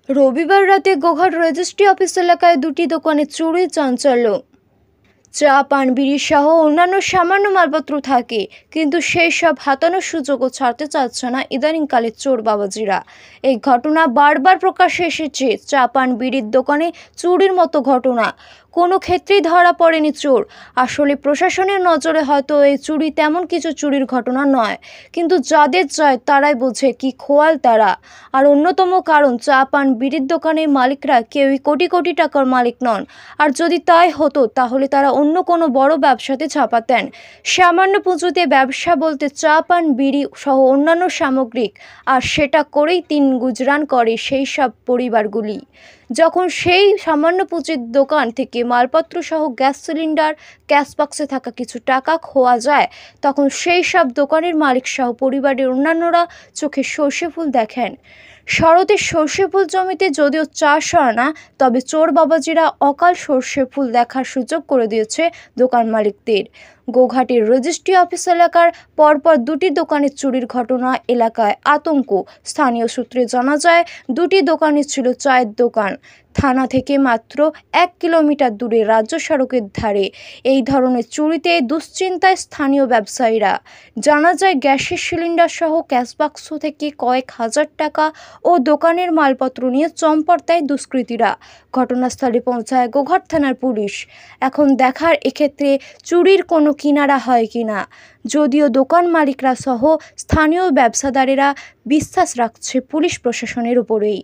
রবিবার রাতে Goghat registry office এলাকায় দুটি দোকানে চুরির চাঞ্চল্য। চা, পান, বিড়ি সহ অন্যান্য সামান্য মালপত্র থাকে, কিন্তু সেই সব হাতানোর সুযোগও ছাড়তে চাচ্ছে না ইদানিংকালে চোর বাবাজিরা। এই ঘটনা বারবার প্রকাশ্যে এসেছে। চা, পান, বিড়ির দোকানে চুরির মতো ঘটনা কোনো ক্ষেত্রেই ধরা পড়েনি চোর। আসলে প্রশাসনের নজরে হয়তো এই চুরি তেমন কিছু চুরির ঘটনা নয়, কিন্তু যাদের যায় তারাই বোঝে কি খোয়াল তারা। আর অন্যতম কারণ, চা, পান, বিড়ির দোকানের মালিকরা কেউই কোটি কোটি টাকার মালিক নন। আর যদি তাই হতো তাহলে তারা অন্য কোনো বড় ব্যবসাতে ছাপাতেন। সামান্য পুঁজিতে ব্যবসা বলতে চা, পান, বিড়ি সহ অন্যান্য সামগ্রিক, আর সেটা করেই দিন গুজরান করে সেই সব পরিবারগুলি। যখন সেই সামান্য পুঁজির দোকান থেকে মালপত্র সহ গ্যাস সিলিন্ডার, ক্যাশ বক্সে থাকা কিছু টাকা খোয়া যায়, তখন সেই সব দোকানের মালিক সহ পরিবারের অন্যান্যরা চোখে সর্ষে ফুল দেখেন। শরতে সর্ষে ফুল জমিতে যদিও চাষ হয় না, তবে চোর বাবাজিরা অকাল সর্ষে ফুল দেখার সুযোগ করে দিয়েছে দোকান মালিকদের। গোঘাটের রেজিস্ট্রি অফিস এলাকার পরপর দুটি দোকানে চুরির ঘটনা এলাকায় আতঙ্ক। স্থানীয় সূত্রে জানা যায়, দুটি দোকানে ছিল চায়ের দোকান। থানা থেকে মাত্র 1 কিলোমিটার দূরে রাজ্য সড়কের ধারে এই ধরনের চুরিতে দুশ্চিন্তায় স্থানীয় ব্যবসায়ীরা। জানা যায়, গ্যাসের সিলিন্ডার সহ ক্যাশ বাক্স থেকে কয়েক হাজার টাকা ও দোকানের মালপত্র নিয়ে চম্পট দেয় দুষ্কৃতীরা। ঘটনাস্থলে পৌঁছায় গোঘাট থানার পুলিশ। এখন দেখার এক্ষেত্রে চুরির কোনো কিনারা হয় কিনা। যদিও দোকান মালিকরা সহ স্থানীয় ব্যবসাদারেরা বিশ্বাস রাখছে পুলিশ প্রশাসনের উপরেই।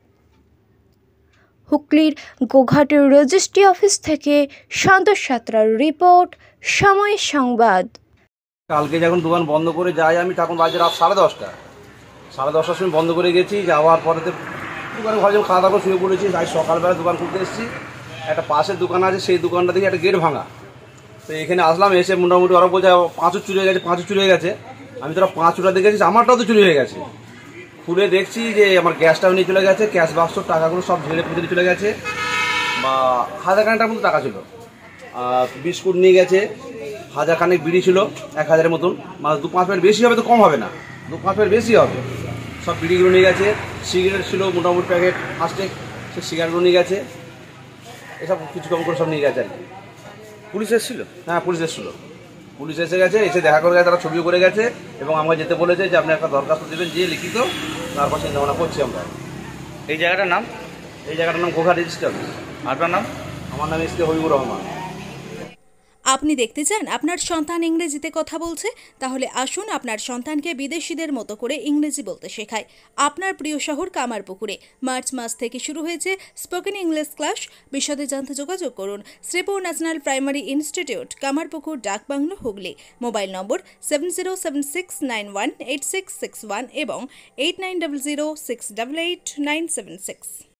হুগলির গোঘাটের রেজিস্ট্রি অফিস থেকে সন্তোষ সাঁতরার রিপোর্ট, সময় সংবাদ। কালকে যখন দোকান বন্ধ করে যাই আমি, তখন বাজে রাত 10:30। 10:30টার সময় বন্ধ করে গেছি। যাওয়ার পরেতে দোকানে ভাবছিলাম খাওয়া দাওয়া শুয়ে পড়েছি। আজ সকালবেলা দোকান খুলতে এসেছি। একটা পাশের দোকান আছে, সেই দোকানটা দেখি একটা গেট ভাঙা। তো এখানে আসলাম, এসে মোটামুটি ওরা বলছে পাঁচও চুরি হয়ে গেছে, পাঁচও চুরি হয়ে গেছে। আমি তোরা 5ওটা দেখেছিস, আমারটাও তো চুরি হয়ে গেছে। খুলে দেখছি যে আমার গ্যাসটাও নিয়ে চলে গেছে, ক্যাশ বাক্সর টাকাগুলো সব ঝেড়ে পুঁতে চলে গেছে। বা 1000 মতো টাকা ছিল, বিস্কুট নিয়ে গেছে, 1000 বিড়ি ছিল 1000-এর মতন, মানে 2-5 প্যাকেট বেশি হবে, তো কম হবে না, 2-5 প্যাকেট বেশি হবে। সব বিড়িগুলো নিয়ে গেছে। সিগারেট ছিল মোটামুটি প্যাকেট 5টে, সে সিগারেটগুলো নিয়ে গেছে। এসব কিছু কম করে সব নিয়ে গেছে আর কি। পুলিশ এসেছিল? হ্যাঁ, পুলিশ এসেছিলো। পুলিশ এসে গেছে, এসে দেখা করে গেছে, তারা ছবিও করে গেছে এবং আমাকে যেতে বলেছে যে আপনি একটা দরখাস্ত দেবেন, যে লিখিত, তারপর চিন্তা ভাবনা করছি আমরা। এই জায়গাটার নাম? এই জায়গাটার নাম গোঘাট রেজিস্ট্রি অফিস। আপনার নাম? আমার নাম এসকে হবিবুর রহমান। আপনি দেখতে চান আপনার সন্তান ইংরেজিতে কথা বলছে? তাহলে আসুন আপনার সন্তানকে বিদেশিদের মতো করে ইংরেজি বলতে শেখায় আপনার প্রিয় শহর কামারপুকুরে। মার্চ মাস থেকে শুরু হয়েছে স্পোকেন ইংলিশ ক্লাস। বিশদে জানতে যোগাযোগ করুন Shripur national primary institute, Kamarpukur, Dakbungalow, Hooghly. Mobile number 7076918661 এবং 8900688976।